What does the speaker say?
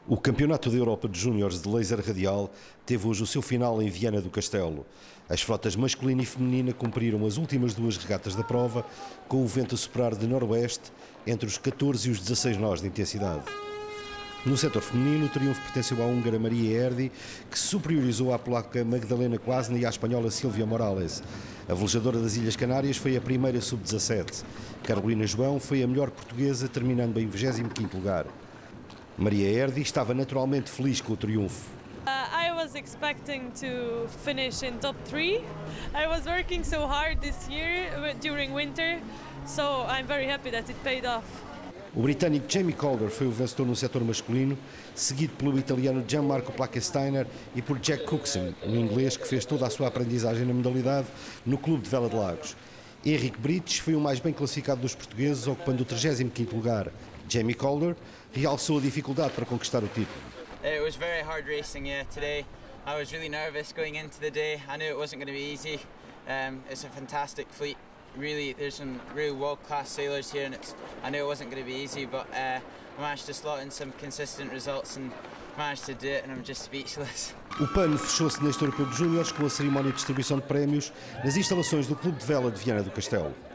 O Campeonato da Europa de Júniores de Laser Radial teve hoje o seu final em Viana do Castelo. As frotas masculina e feminina cumpriram as últimas duas regatas da prova, com o vento a soprar de noroeste entre os 14 e os 16 nós de intensidade. No setor feminino, o triunfo pertenceu à húngara Maria Erdi, que se superiorizou à polaca Magdalena Kwasny e à espanhola Silvia Morales. A velejadora das Ilhas Canárias foi a primeira sub-17. Carolina João foi a melhor portuguesa, terminando em 25º lugar. Maria Erdi estava naturalmente feliz com o triunfo. I was expecting to finish in top 3. I was working so hard this year during winter, so I'm very happy that it paid off. O britânico Jamie Calder foi o vencedor no setor masculino, seguido pelo italiano Gianmarco Plackensteiner e por Jack Cookson, um inglês que fez toda a sua aprendizagem na modalidade no Clube de Vela de Lagos. Henrique Brites foi o mais bem classificado dos portugueses, ocupando o 35º lugar. Jamie Calder realçou a dificuldade para conquistar o título. It was very hard racing, yeah. Today I was really nervous going into the day. I knew it wasn't going to be easy. It's a fantastic fleet. Really, there's some really world-class sailors here, and I knew it wasn't going to be easy, but I managed to slot in some consistent results and managed to do it, and I'm just speechless. O pano fechou-se neste Europeu de Júniores com a cerimónia de distribuição de prémios nas instalações do Clube de Vela de Viana do Castelo.